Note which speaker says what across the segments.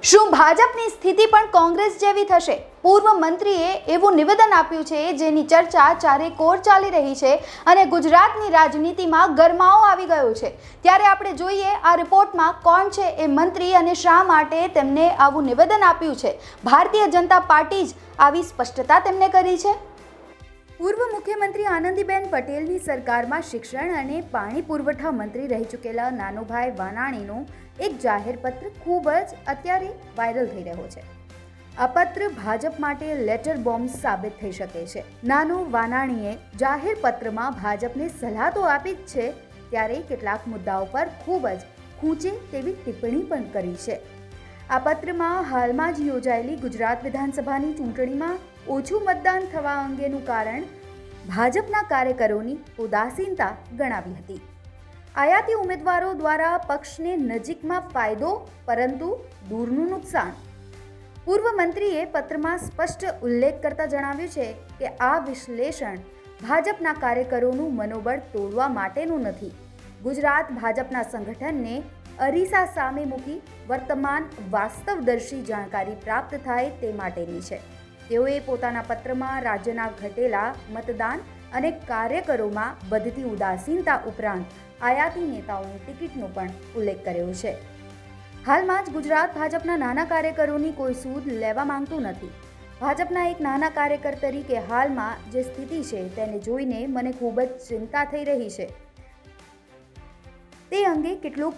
Speaker 1: શું ભાજપની સ્થિતિ પણ કોંગ્રેસ જેવી થશે? પૂર્વ મંત્રીએ એવું નિવેદન આપ્યું છે જેની ચર્ચા ચારેકોર ચાલી રહી છે અને ગુજરાતની રાજનીતિમાં ગરમાવો આવી ગયો છે। ત્યારે આપણે જોઈએ આ રિપોર્ટમાં કોણ છે એ મંત્રી અને શા માટે તેમને આવું નિવેદન આપ્યું છે। ભારતીય જનતા પાર્ટી જ આવી સ્પષ્ટતા તેમને કરી છે। પૂર્વ મુખ્યમંત્રી આનંદીબેન પટેલની સરકારમાં શિક્ષણ અને પાણી પુરવઠા મંત્રી રહી ચૂકેલા નાનુભાઈ વાનાણીનો એક જાહેર પત્ર ખૂબ જ અત્યારે વાયરલ થઈ રહ્યો છે। આ પત્ર ભાજપ માટે લેટર બોમ્બ સાબિત થઈ શકે છે। નાનુ વાનાણીએ જાહેર પત્રમાં ભાજપને સલાહ તો આપી જ છે, ત્યારે કેટલાક મુદ્દાઓ પર ખૂબ જ ખૂંચે તેવી ટિપ્પણી પણ કરી છે। આ પત્રમાં હાલમાં જ યોજાયેલી ગુજરાત વિધાનસભાની ચૂંટણીમાં ઓછું મતદાન થવા અંગેનું કારણ ભાજપના કાર્યકરોની ઉદાસીનતા ગણાવી હતી। આયાતી ઉમેદવારો દ્વારા પક્ષને નજીકમાં ફાયદો પરંતુ દૂરનું નુકસાન। પૂર્વ મંત્રીએ પત્રમાં સ્પષ્ટ ઉલ્લેખ કરતા જણાવ્યું છે કે આ વિશ્લેષણ ભાજપના કાર્યકરોનું મનોબળ તોડવા માટેનું નથી, ગુજરાત ભાજપના સંગઠનને અરીસા સામે મૂકી વર્તમાન વાસ્તવદર્શી જાણકારી પ્રાપ્ત થાય તે માટેની છે। તેઓએ પોતાના પત્રમાં રાજ્યના ઘટેલા મતદાન અને કાર્યકરોમાં વધતી ઉદાસીનતા ઉપરાંત આયાતી નેતાઓની ટિકિટનો પણ ઉલ્લેખ કર્યો છે। હાલમાં જ ગુજરાત ભાજપના નાના કાર્યકરોની કોઈ સૂદ લેવા માંગતું નથી। ભાજપના એક નાના કાર્યકર તરીકે હાલમાં જે સ્થિતિ છે તેને જોઈને મને ખૂબ જ ચિંતા થઈ રહી છે। તે અંગે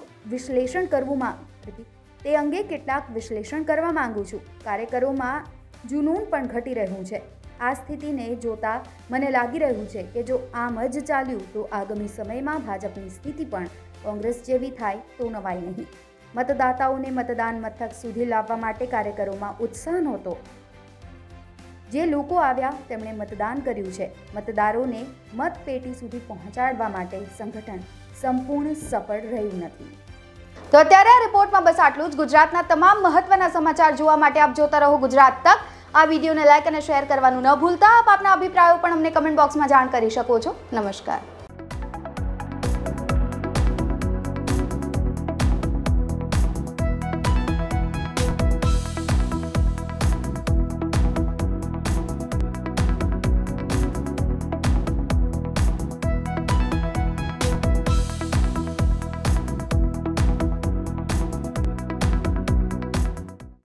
Speaker 1: કેટલાક વિશ્લેષણ કરવા માંગુ છું। કાર્યકરોમાં જુનૂન પણ ઘટી રહ્યું છે। આ સ્થિતિને જોતા મને લાગી રહ્યું છે કે જો આમ જ ચાલ્યું તો આગામી સમયમાં ભાજપની સ્થિતિ પણ કોંગ્રેસ જેવી થાય તો નવાઈ નહીં। મતદાતાઓને મતદાન મથક સુધી લાવવા માટે કાર્યકરોમાં ઉત્સાહ નહોતો। જે લોકો આવ્યા તેમણે મતદાન કર્યું છે। મતદારોને મતપેટી સુધી પહોંચાડવા માટે સંગઠન સંપૂર્ણ સફળ રહ્યું નથી। તો અત્યારે આ રિપોર્ટમાં બસ આટલું જ। ગુજરાતના તમામ મહત્વના સમાચાર જોવા માટે આપ જોતા રહો ગુજરાત તક। આ વિડીયોને લાઇક અને શેર કરવાનું ન ભૂલતા। આપના અભિપ્રાયો પણ અમને કમેન્ટ બોક્સમાં જાણ કરી શકો છો। નમસ્કાર।